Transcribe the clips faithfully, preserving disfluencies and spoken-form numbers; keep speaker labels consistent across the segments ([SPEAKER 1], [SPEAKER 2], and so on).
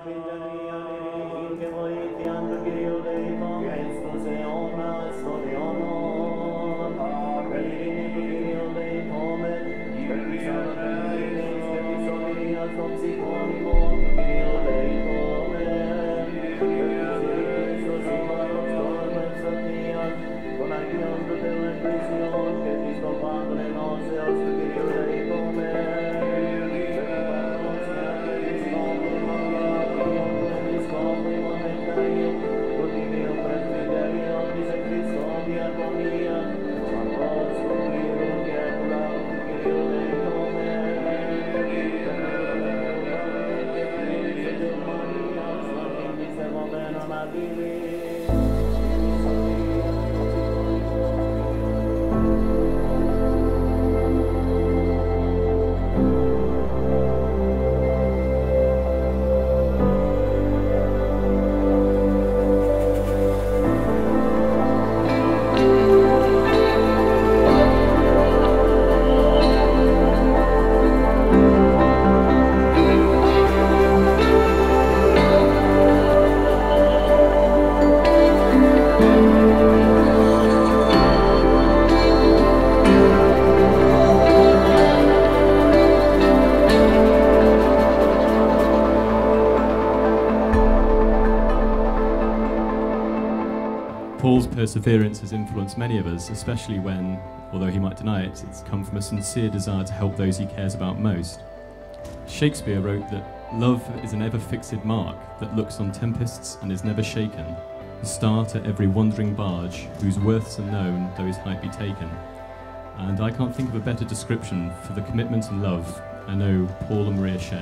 [SPEAKER 1] Paul's perseverance has influenced many of us, especially when, although he might deny it, it's come from a sincere desire to help those he cares about most. Shakespeare wrote that love is an ever-fixed mark that looks on tempests and is never shaken, a star to every wandering barge, whose worths are known though his height be taken. And I can't think of a better description for the commitment and love I know Paul and Maria share.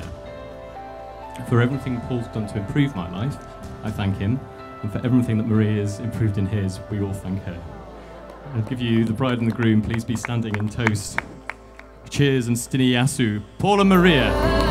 [SPEAKER 1] For everything Paul's done to improve my life, I thank him, and for everything that Maria's improved in his, we all thank her. I'll give you the bride and the groom, please be standing and toast. Cheers and Stini Yasu, Paul and Maria.